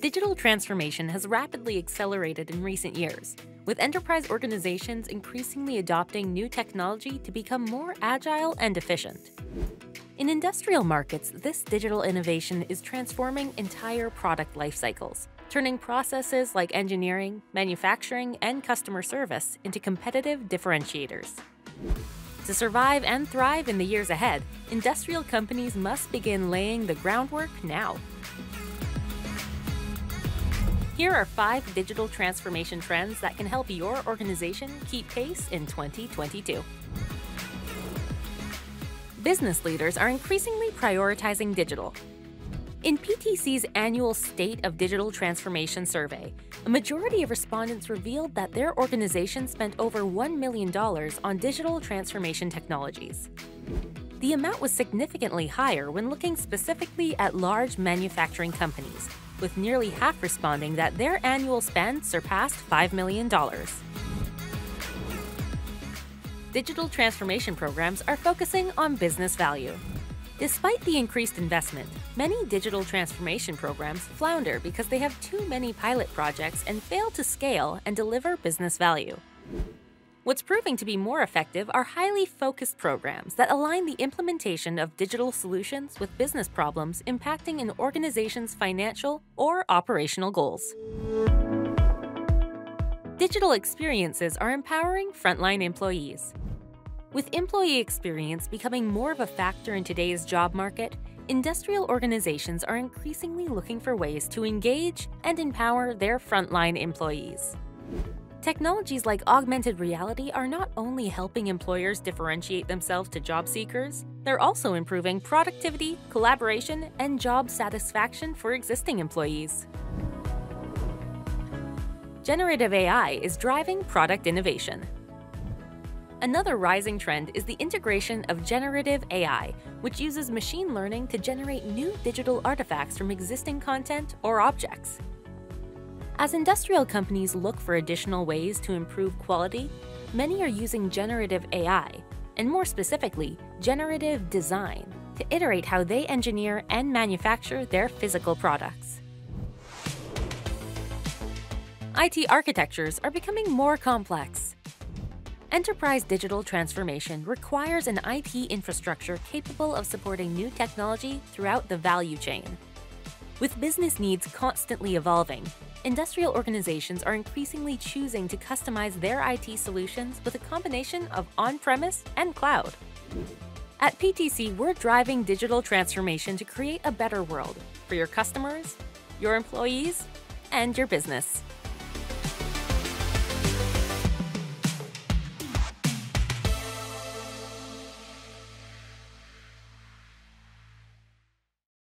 Digital transformation has rapidly accelerated in recent years, with enterprise organizations increasingly adopting new technology to become more agile and efficient. In industrial markets, this digital innovation is transforming entire product lifecycles, turning processes like engineering, manufacturing, and customer service into competitive differentiators. To survive and thrive in the years ahead, industrial companies must begin laying the groundwork now. Here are 5 digital transformation trends that can help your organization keep pace in 2022. Business leaders are increasingly prioritizing digital. In PTC's annual State of Digital Transformation survey, a majority of respondents revealed that their organization spent over $1 million on digital transformation technologies. The amount was significantly higher when looking specifically at large manufacturing companies, with nearly half responding that their annual spend surpassed $5 million. Digital transformation programs are focusing on business value. Despite the increased investment, many digital transformation programs flounder because they have too many pilot projects and fail to scale and deliver business value. What's proving to be more effective are highly focused programs that align the implementation of digital solutions with business problems impacting an organization's financial or operational goals. Digital experiences are empowering frontline employees. With employee experience becoming more of a factor in today's job market, industrial organizations are increasingly looking for ways to engage and empower their frontline employees. Technologies like augmented reality are not only helping employers differentiate themselves to job seekers, they're also improving productivity, collaboration, and job satisfaction for existing employees. Generative AI is driving product innovation. Another rising trend is the integration of generative AI, which uses machine learning to generate new digital artifacts from existing content or objects. As industrial companies look for additional ways to improve quality, many are using generative AI, and more specifically, generative design, to iterate how they engineer and manufacture their physical products. IT architectures are becoming more complex. Enterprise digital transformation requires an IT infrastructure capable of supporting new technology throughout the value chain. With business needs constantly evolving, industrial organizations are increasingly choosing to customize their IT solutions with a combination of on-premise and cloud. At PTC, we're driving digital transformation to create a better world for your customers, your employees, and your business.